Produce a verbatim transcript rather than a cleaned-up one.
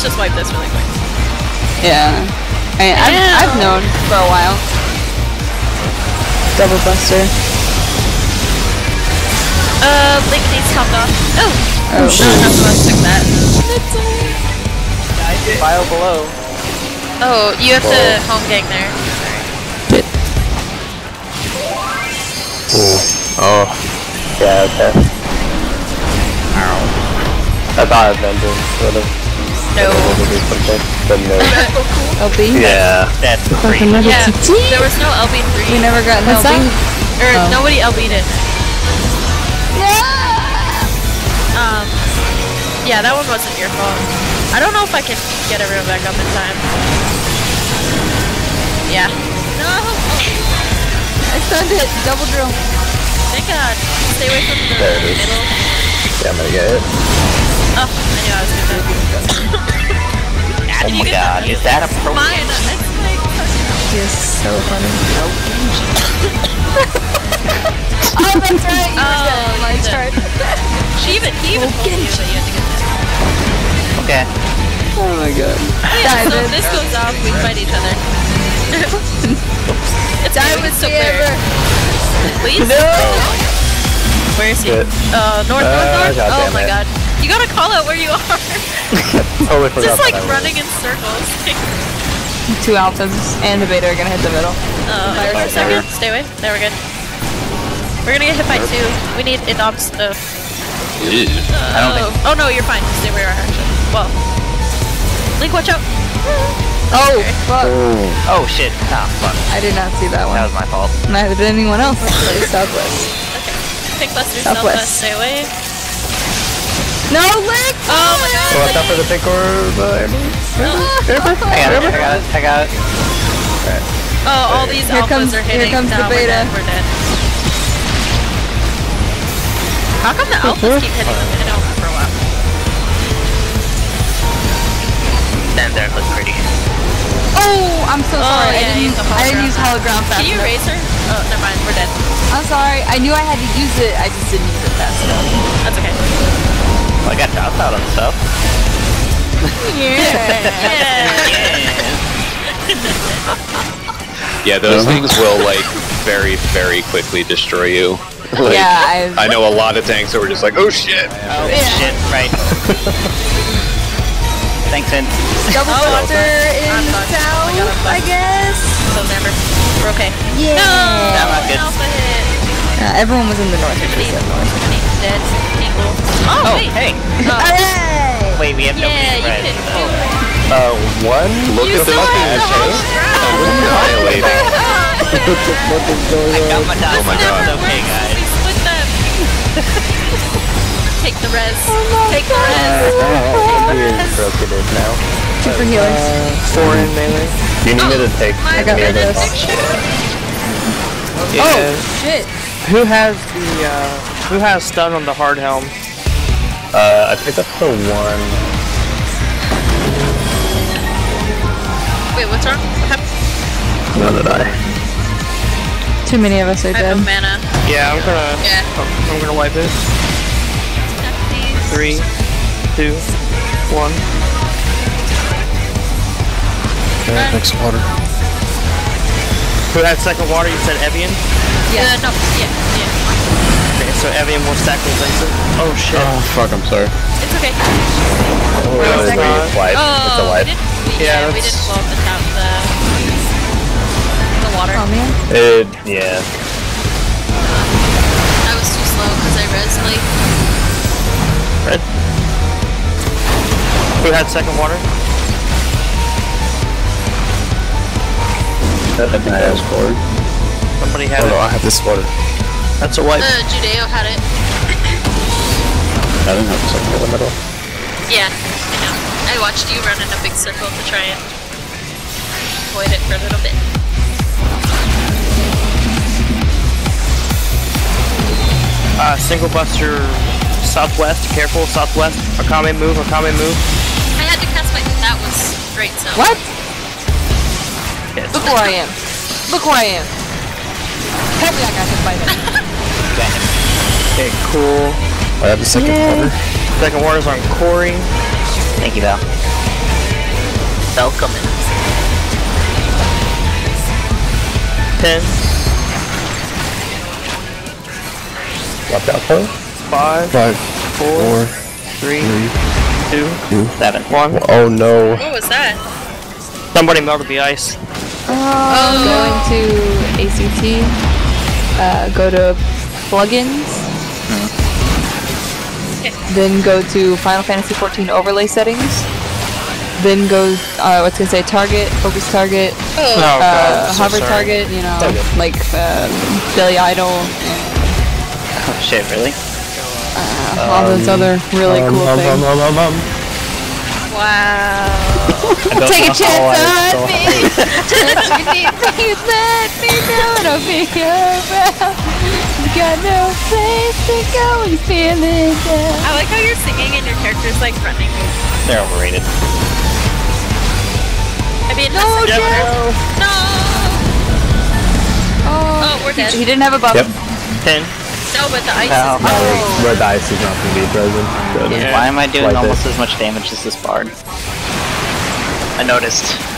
just wipe this really quick. Yeah. I mean, I've, I've known for a while. Double buster. Uh, Link needs top off. Oh! Oh, shit. I'm not supposed to take that. File below. Oh, you have Whoa. to home gang there. Ooh. Oh. Yeah, okay. Ow. I thought Avengers would have. No. Do something, but no. L B? Yeah. That's Like great. another Yeah, T T? there was no L B three. We never got an L What's B. that? Or Oh. nobody L B'd it. Yeah! Um, yeah, that one wasn't your fault. I don't know if I can get everyone back up in time. Yeah. No! I stunned it. Double drill. Thank God. Stay away from the There it is. middle. Yeah, I'm gonna get it. Oh, I knew I was gonna do that. Oh my god, is that a pro? Mine, it's like... He is so funny. Oh, that's right. You Oh, were my you did. turn. She even, he even told you that you had to get that. Okay. Oh my god. Oh, yeah, so if this goes off, we fight each other. It's Die okay, with it's so me clear. ever. Please? No! Where is he? Good. Uh, north, Uh, north, north? God Oh damn my it. god. You gotta call out where you are. Totally forgot Just like that I was- running in circles. Two alphas and the beta are gonna hit the middle. Uh, fire for a second. Stay away. There, we're good. We're gonna get hit by two. We need adopts. Uh, Ew. I don't think. oh no, you're fine. Stay where you are actually. Well, Link, watch out. Oh, fuck. Oh. Oh shit. Ah, fuck. I did not see that That one. was my fault. Neither did anyone else. Play Southwest. Pink Buster, Southwest. Southwest. Stay away. No, Link! Oh my god. So watch out for the pink orb, uh, Amber. Amber? I got it. I got it. I got it. Oh, all these Here alphas comes- are here hitting. comes the no, we're beta. dead. We're dead. How come the alphas keep hitting them? I don't for a while. Stand there. Looks pretty. Oh, I'm so Oh, sorry. yeah, I didn't, use the I didn't hologram. use hologram fast Can you enough. erase her? Oh, never mind. We're dead. I'm sorry. I knew I had to use it. I just didn't use it fast enough. That's okay. Well, I got dropped out on stuff. Yeah, those things will like very, very quickly destroy you. Like, Yeah, I. I know a lot of tanks that were just like, oh shit. Oh shit! Right. Thanks, in. Double Oh, buster in I'm done. south, Oh my God, I'm I done. guess. So never. We're okay. Yeah. No! That was good. Alpha hit. Uh, everyone was in the north. Tiffany, except north. Tiffany, dead. Angle. Oh, Oh, wait. hey. Oh. Hooray! Wait, we have Yeah, nobody you spread. hit Oh. two. Uh, one? Look You at the still fucking have the chain. whole round. Annihilating. What is going I got on? my dog. Oh my God. It's okay, guys. We split them. Take the res. Oh Take the res. Weird broken in now. Two for healers. Four in melee. You need me to take My I got me rid of this. this. Yeah. Oh, shit. Who has the uh who has stun on the hard helm? Uh, I picked up the one. Wait, what's wrong? What happened? No, did I? Too many of us are I have dead. no mana. Yeah, I'm gonna Yeah. I'm gonna wipe it. Please. Three, two, one. Run. Next water. Who had second water? You said Evian? Yeah. Uh, no. Yeah. Yeah. Okay, so Evian will stack with Vincent. Oh shit. Oh fuck, I'm sorry. It's okay. Oh, Wait, it's second. a wipe. Oh, It's a we wipe. didn't. We, Yeah, yeah, we that's- didn't blow up the top the the water. Oh, man. It, yeah. I was too slow because I res late. Red. Who had second water? That I think that was four. Somebody had Oh no, it. I have this water. That's a wipe. Uh, Judeo had it. I didn't have something in the middle. Yeah, I know. I watched you run in a big circle to try and avoid it for a little bit. Uh, single buster southwest. Careful, southwest. Akame move. Akame move. I had to cast my. That was great. So. What? Yes. Look where I am. Look where I am. Tell me I got hit by that. Okay, cool. I have the second Yay. water. Second water's on Corey. Thank you, Val. Velcomins. ten, Watch out, Poe. five, Five, four, four, three, three, two, two. Seven. one. Oh no. What was that? Somebody melted the ice. Uh, Going to A C T. Uh, go to plugins. Then go to Final Fantasy fourteen overlay settings. Then go, uh, what's gonna say, target, focus target, Oh, Oh, God, uh, I'm so hover sorry. target, you know, Okay. like um, Billy Idol, Oh shit, really? uh, all those other really Um, cool um, things. um, um, um, um. wow. Take a chance how I on saw me. it. Touch me deep, please let me know I'll be around. You got no place to go when you're feeling down. I like how you're singing and your character's like running. They're overrated. I mean, No, that's Jeff. no. Oh, Oh, we're dead. he didn't have a bubble. Yep. ten. No, but the ice Ow. is. Red dice is not gonna be present. Good. Yeah. Why am I doing Like almost this. as much damage as this bard? I noticed.